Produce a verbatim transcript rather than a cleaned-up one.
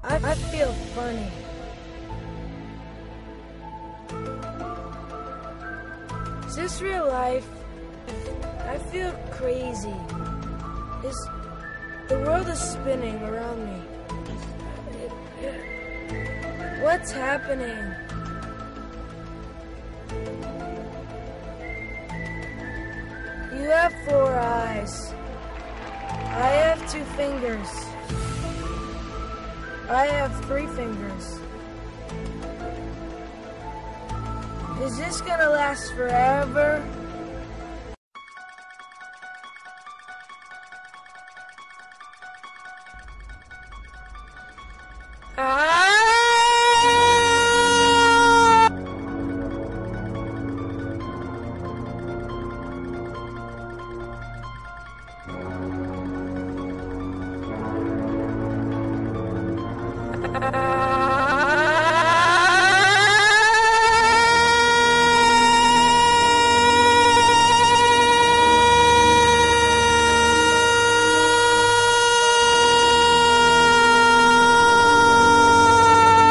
I, I feel funny. Is this real life? I feel crazy. Is the world is spinning around me? What's happening? You have four eyes. I have two fingers. I have three fingers. Is this gonna last forever? Ah! Ah!